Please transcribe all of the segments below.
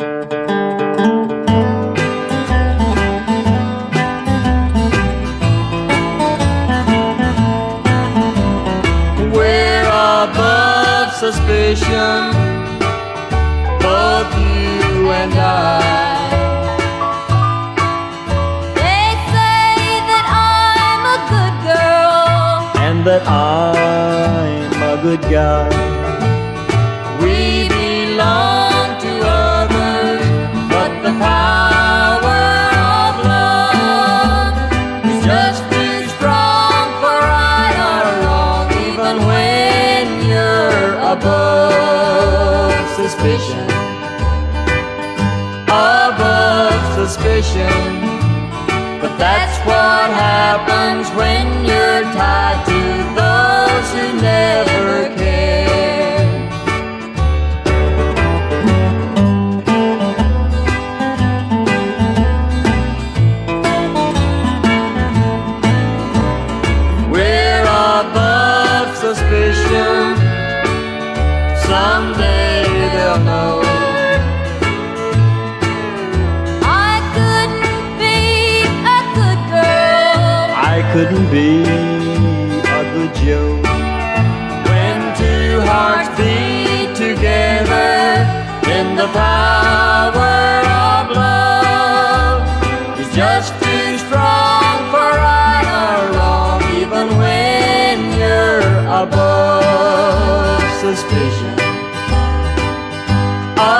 We're above suspicion, both you and I. They say that I'm a good girl And that I'm a good guy. We belong to others, but the power of love is just too strong for right or wrong, even when you're above suspicion. Above suspicion. But that's what happens when you're tied to those who never care. We're above suspicion. Someday they'll know. I couldn't be a good Joe. When two hearts beat together in the power of love, is just too strong for right or wrong, even when you're above suspicion.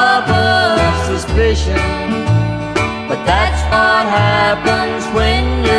Above suspicion. But that's what happens when you're